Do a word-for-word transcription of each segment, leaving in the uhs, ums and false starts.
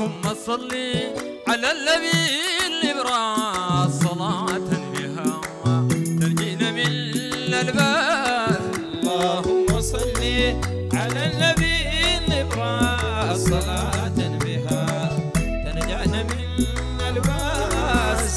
اللهم صل على النبي الإبراء صلاة بها تنجينا من الألباس. اللهم صل على النبي الإبراء صلاة بها تنجعنا من الألباس.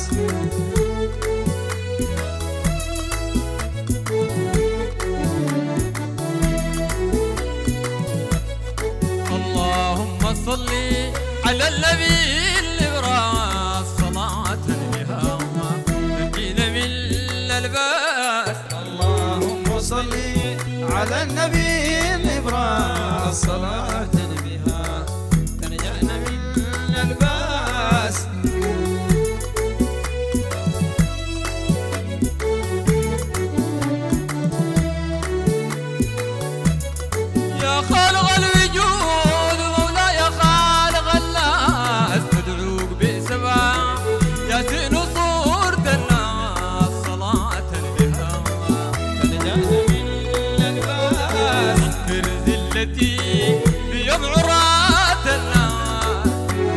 اللهم صل على النبي الإبراء صلاة بها تنجينا من الألباس. اللهم صل على النبي الإبراء صلاة بها تنجعنا من الألباس. يا خالق الوجود مولاي خالق الناس ندعوك بسبع ياسين صورة الناس صلاة بها تنجعنا من الألباس. اغفر ذلتي بيوم عرات الناس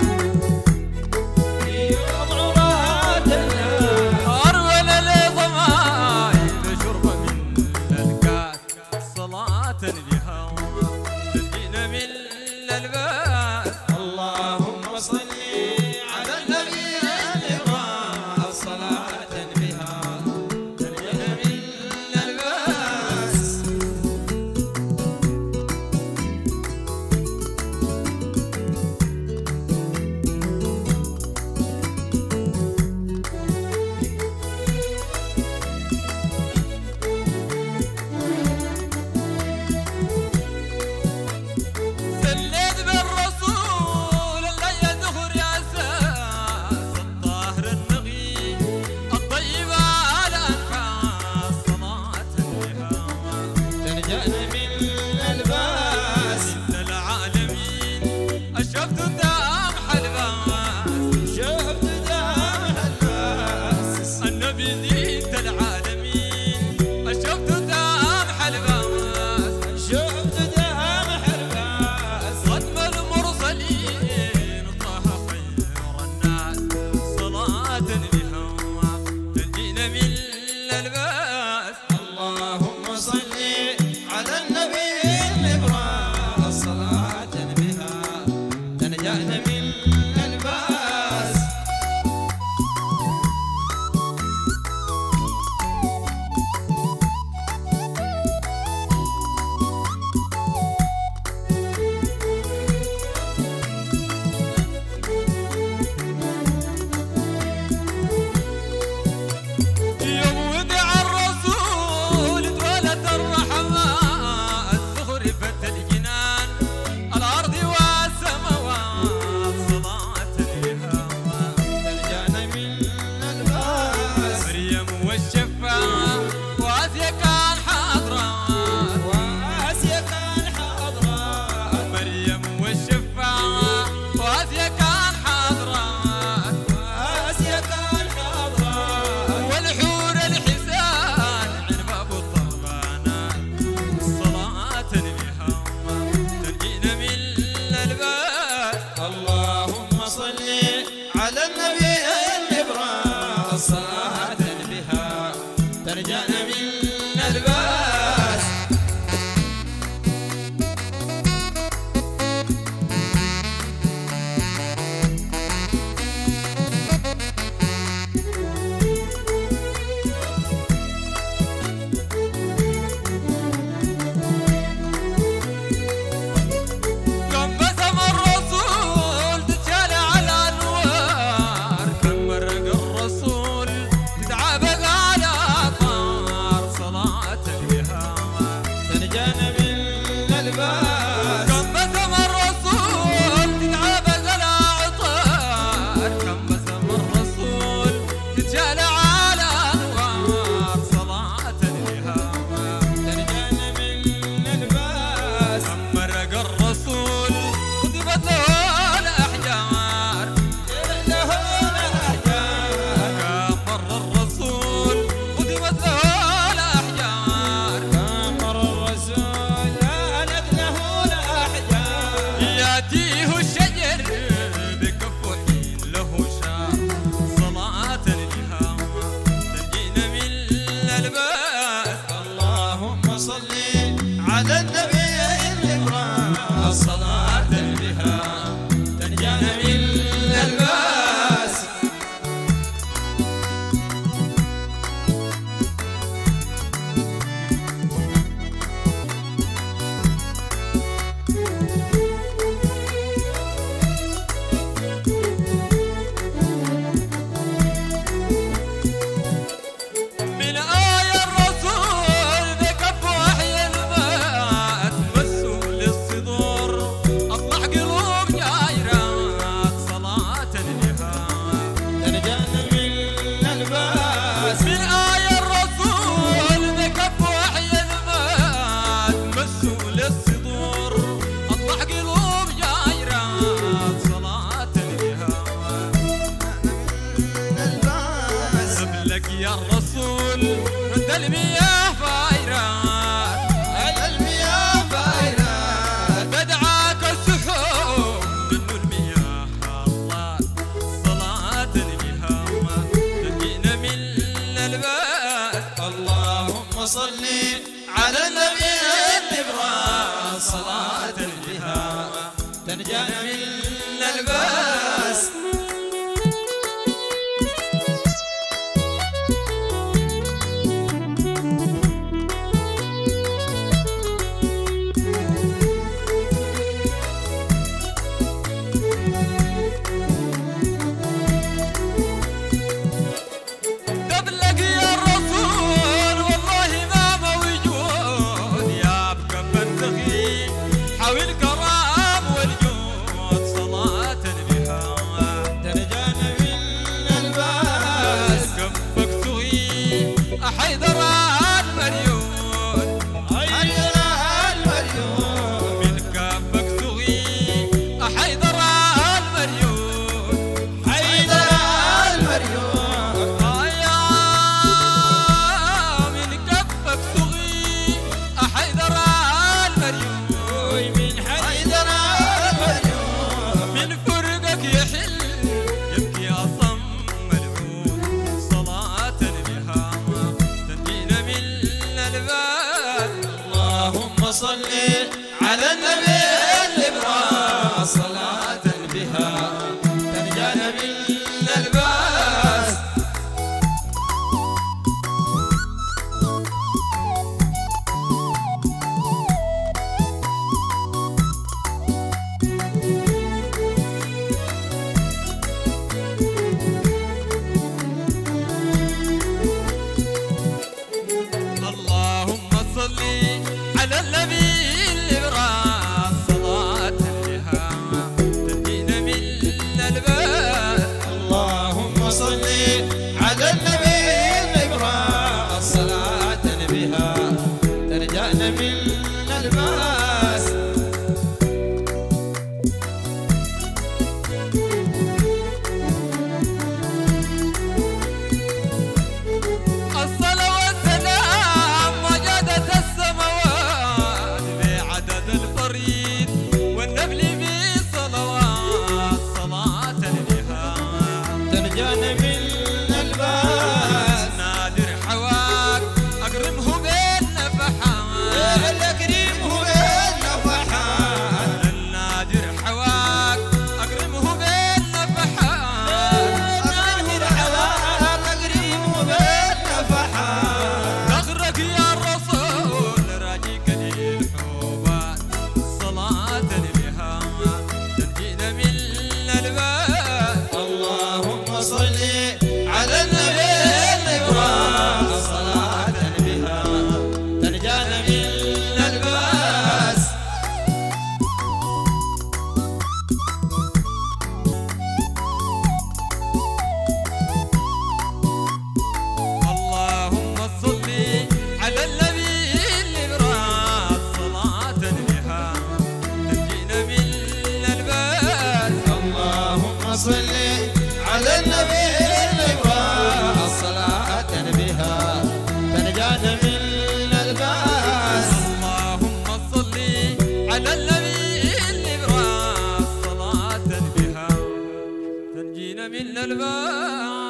يوم عرات الناس. أرونا لضمائل شرب من الكاس صلاة بها تسقينا من الألباس. اللهم صل على النبي الإبراء صلاة بها تنجينا من الألباس. سليت بالرسول الله يدخل يا ساس الطاهر النقي الطيب على أنفاس صلاة بها تنجأنا من الألباس. من العالمين أشرفت دام حلباس شفت دام الباس. النبي زيد العالمين أشرفت دام حلباس شفت دام الباس. ختم المرسلين طه خير الناس صلاة بها تنجينا من الألباس. اللهم صل على النبي الإبراء صلاة بها تنجأنا من الألباس. يوم ودع الرسول اتولد الرحمات زخرفت الجنان الأرض والسماوات صلاة بها تنجأنا من الألباس. مريم والشفاعة وآسيا كان حاضرات وآسيا كان حاضرات. مريم والشفاعة وآسيا كان حاضرات وآسيا كان حاضرات. والحور الحسان عنباب الضربانات صلاة بها تنجينا من الألباس. اللهم صل على النبي الإبراء صلاة بها ترجعنا من الألباس. يوم بسم الرسول تتشال على أنوار كم مرق الرسول تتعابق على طار الرسول رد المياه فايرات المياه فايرات تدعاك السحور منه المياه الله صلاة بها تنجينا من الألباس اللهم صل على النبي النبرة صلاة بها تنجانا من الألباس قبلك يا الرسول والله ما موجود يا بكم التغي حاول الكرام والجود صلاة بها تنجانا من الألباس كفك تغي حيدر المليون حيدر المليون من كفك تغي حيدر المليون حيدر المليون آيا من كفك تغي حيدر المليون من حيدر المليون من فرقك يحل يبكي أصم ملعون صلاة بها تنجينا من الألباس اللهم صل على النبي الإبراء صلاة بها تنجانا من الألباس اللهم صل على النبي الإبراء صلاة بها تنجينا من الألباس اللهم صل على النبي الإبراء صلاة بها تنجانا من الألباس الصلاة والسلام وجدت السماوات بعدد الفريد والنبل بصلوات صلاة بها تنجانا من الألباس نادر حواك أكرمه بالنفحات الكريم هو النفحات النادر حواك أكرمه بالنفحات نادر حواك الكريم هو النفحات فخرك يا الرسول راجيك للحوبات صلاة بها تنجينا من الألباس اللهم صل على النبي الإبراء صلاة بها تنجانا من الألباس اللهم صل على النبي الإبراء صلاة بها تنجينا من الألباس اللهم صل على النبي الإبراء صلاة بها تنجانا من الألباس اللهم صل على النبي الإبراء صلاة بها تنجينا من الألباس